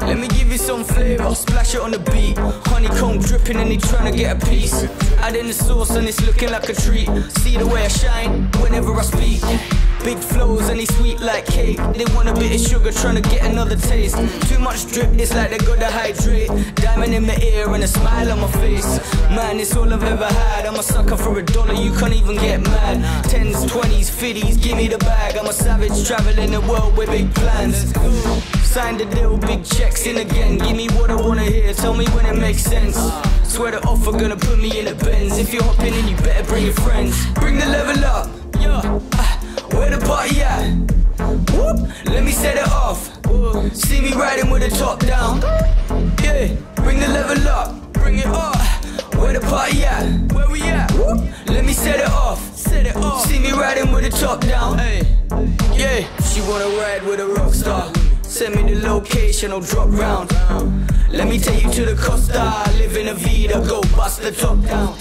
Let me give you some flavor, splash it on the beat. Honeycomb dripping and they tryna get a piece. Add in the sauce and it's looking like a treat. See the way I shine whenever I speak. Big flows and they sweet like cake. They want a bit of sugar tryna get another taste. Too much drip, it's like they gotta hydrate. Diamond in my ear and a smile on my face. Man, it's all I've ever had. I'm a sucker for $1, you can't even get mad. 10s, 20s, fitties, give me the bag. I'm a savage traveling the world with big plans. Signed the deal, big checks in again. Give me what I wanna hear, tell me when it makes sense. Swear the offer gonna put me in a Benz. If you're hopping in, you better bring your friends. Bring the level up, yeah. Where the party at? Whoop, let me set it off. See me riding with the top down. Yeah, bring the level up, bring it up. Where the party at? Where we at? Whoop, let me set it off. Set it off. See me riding with the top down. Hey, yeah, she wanna ride with a rock star. Send me the location, I'll drop round. Let me take you to the Costa. Live in a Vida, go bust the top down.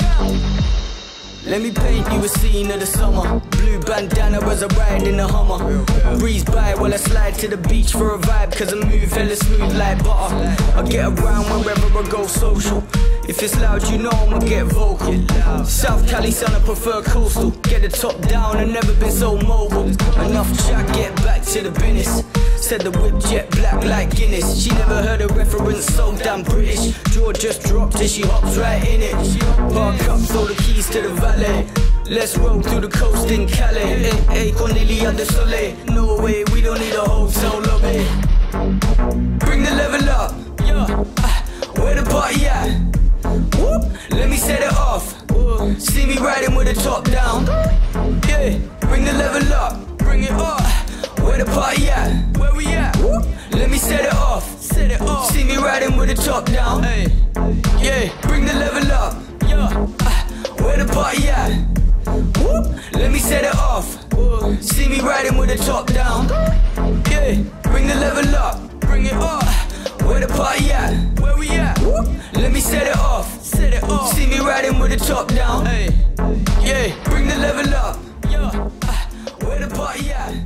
Let me paint you a scene of the summer. Blue bandana as I ride in the Hummer. Breeze by while I slide to the beach for a vibe, cause I move hella smooth like butter. I get around wherever I go social. If it's loud, you know I'ma get vocal. South Cali son, I prefer coastal. Get the top down, I've never been so mobile. Enough chat, get back to the business. Said the whip jet black like Guinness. She never heard a reference so damn British. Jaw just dropped and she hops right in it. Park up, throw the keys to the valet. Let's roll through the coast in Calais. Hey, Cornelia de Soleil. No way, we don't need a hotel lobby. Bring the level up, yeah. Where the party at? Whoop, let me set it off. See me riding with the top down. Yeah, bring the level up, bring it up. Where the party at? Where we at? Whoop, let me set it off. Set it off. See me riding with the top down. Hey, yeah, bring the level up, yeah. Where the party at? Whoop, let me set it off. See me riding with the top down. Yeah, bring the level up, bring it up. Where the party at? Where we at? Whoop, let me set it off. Set it off. See me riding with the top down. Hey, yeah, bring the level up, yeah. Where the party at?